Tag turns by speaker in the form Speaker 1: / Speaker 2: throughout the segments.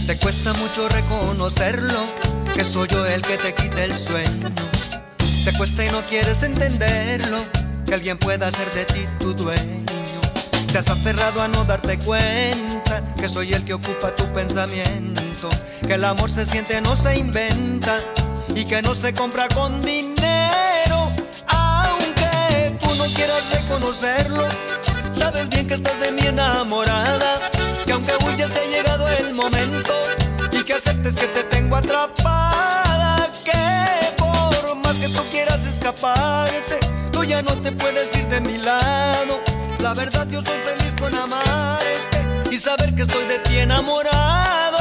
Speaker 1: Te cuesta mucho reconocerlo, que soy yo el que te quita el sueño. Te cuesta y no quieres entenderlo, que alguien pueda ser de ti tu dueño. Te has aferrado a no darte cuenta, que soy el que ocupa tu pensamiento. Que el amor se siente, no se inventa, y que no se compra con dinero. Aunque tú no quieras reconocerlo, sabes bien que estás de mí enamorada, que aunque huyas te ha llegado el momento, y que aceptes que te tengo atrapada. Que por más que tú quieras escaparte, tú ya no te puedes ir de mi lado. La verdad yo soy feliz con amarte y saber que estoy de ti enamorado.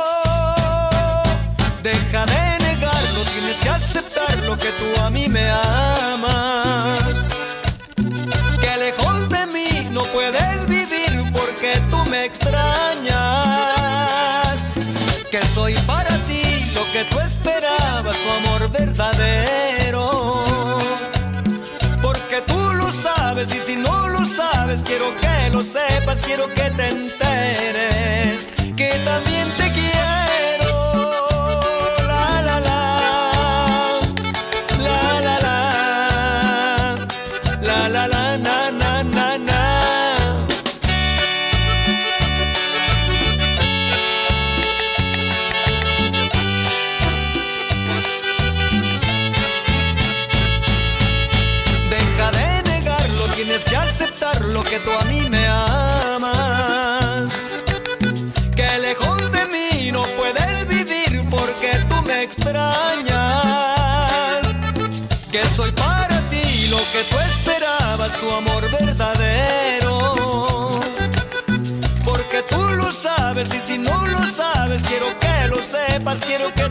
Speaker 1: Deja de negarlo, tienes que aceptarlo, que tú a mí me amas. Que lejos de mí no puedes vivir porque tú me extrañas. Que soy para ti lo que tú esperabas, tu amor verdadero. Porque tú lo sabes y si no lo sabes, quiero que lo sepas, quiero que te enteres, que también te quiero. La la la, la la la, la la la, na na na na. Deja de negarlo, tienes que aceptarlo, que tú a mí me amas. Que lejos de mí no puedes vivir porque tú me extrañas. Que soy para ti lo que tú esperabas, tu amor verdadero. Porque tú lo sabes y si no lo sabes, quiero que lo sepas, quiero que